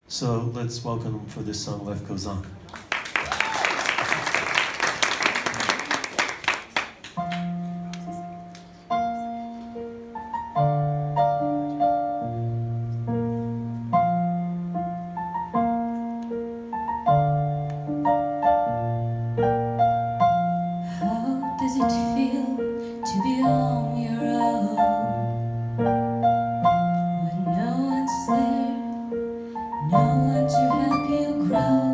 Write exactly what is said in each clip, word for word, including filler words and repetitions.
So let's welcome them for this song, Life Goes On. How does it feel to be on your own? When no one's there, no one to help you grow.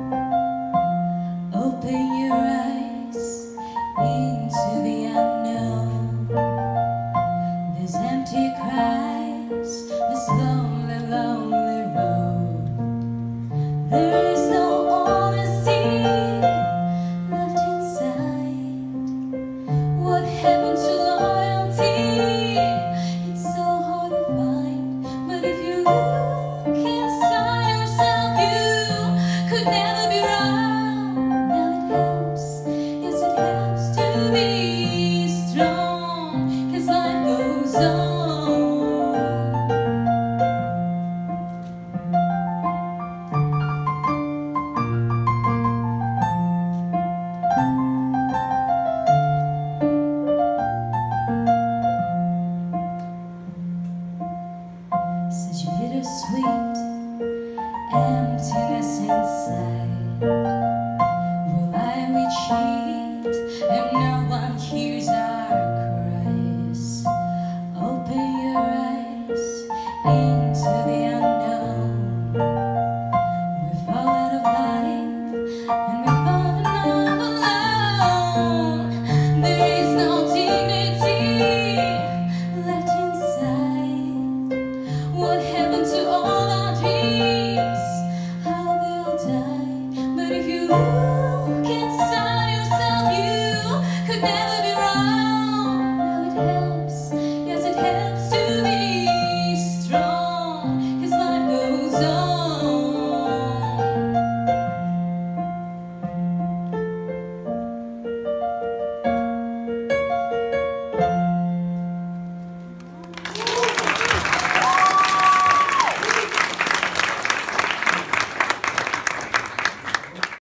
Open your eyes into the unknown. There's empty cries, this lonely, lonely road. There is no honesty left inside. What happened to loyalty? It's so hard to find. But if you look inside yourself, you could never